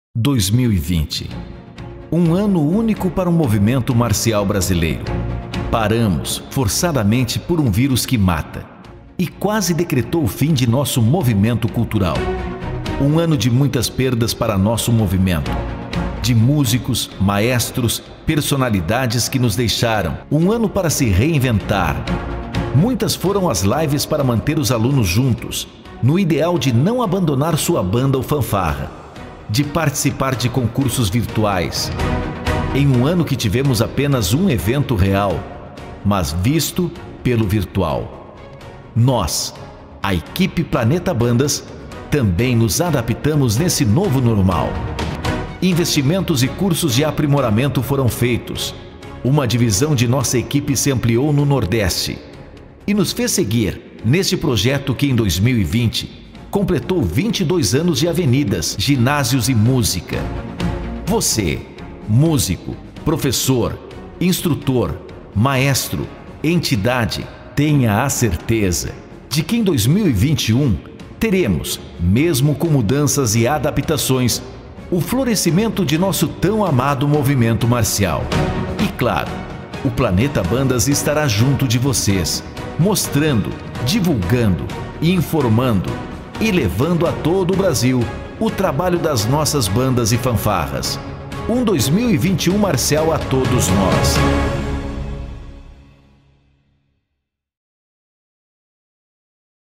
2020. Um ano único para o movimento marcial brasileiro. Paramos, forçadamente, por um vírus que mata e quase decretou o fim de nosso movimento cultural. Um ano de muitas perdas para nosso movimento. De músicos, maestros, personalidades que nos deixaram. Um ano para se reinventar. Muitas foram as lives para manter os alunos juntos, no ideal de não abandonar sua banda ou fanfarra, de participar de concursos virtuais. Em um ano que tivemos apenas um evento real, mas visto pelo virtual. Nós, a equipe Planeta Bandas, também nos adaptamos nesse novo normal. Investimentos e cursos de aprimoramento foram feitos. Uma divisão de nossa equipe se ampliou no Nordeste e nos fez seguir neste projeto que em 2020 completou 22 anos de avenidas, ginásios e música. Você, músico, professor, instrutor, maestro, entidade, tenha a certeza de que em 2021 teremos, mesmo com mudanças e adaptações, o florescimento de nosso tão amado movimento marcial. E claro, o Planeta Bandas estará junto de vocês, mostrando, divulgando, informando e levando a todo o Brasil o trabalho das nossas bandas e fanfarras. Um 2021 marcial a todos nós.